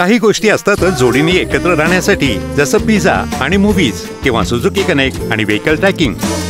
काही गोष्टी असतातच जोडीने एकत्र राहण्यासाठी, जसं पिझ्झा आणि मूव्हीज किंवा सुझुकी कनेक्ट आणि व्हेकल ट्रॅकिंग.